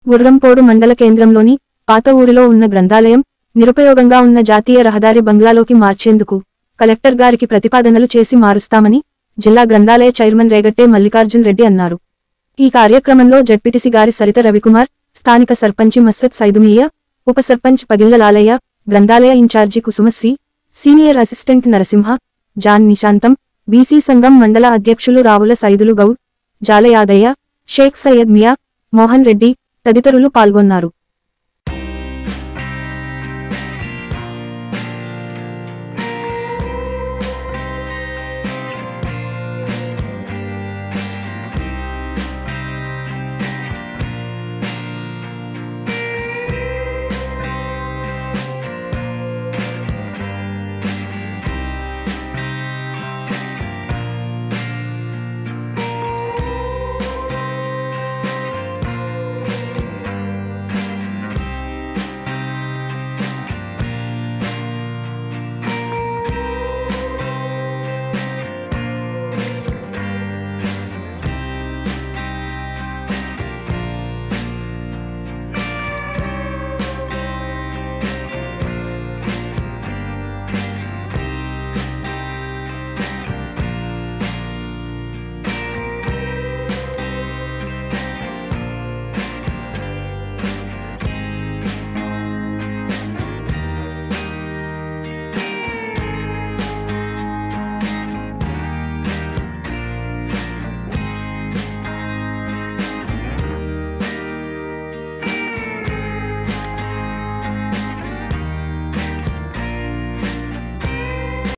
గుర్రంపోడు మండల కేంద్రంలోని పాత ఊరిలో ఉన్న గ్రంథాలయం నిరుపయోగంగా ఉన్న జాతీయ రహదారి బంగ్లాలోకి మార్చేందుకు కలెక్టర్ గారికి ప్రతిపాదనలు చేసి మారుస్తామని జిల్లా గ్రంథాలయ చైర్మన్ రేగట్టే మల్లికార్జున్ రెడ్డి అన్నారు. ఈ కార్యక్రమంలో జడ్పీటీసీ గారి సరిత రవికుమార్, స్థానిక సర్పంచి మస్రత్ సైదుమియ్య, ఉప సర్పంచ్ పగిళ్ల లాలయ్య, గ్రంథాలయ incharge Kusumasri, senior assistant Narasimha, John Nishantham, BC సంఘం మండల అధ్యక్షులు రావుల సైదులు గౌడ్, జాల యాదయ్య, షేక్ సయ్యద్ మియా, మోహన్ రెడ్డి తదితరులు పాల్గొన్నారు.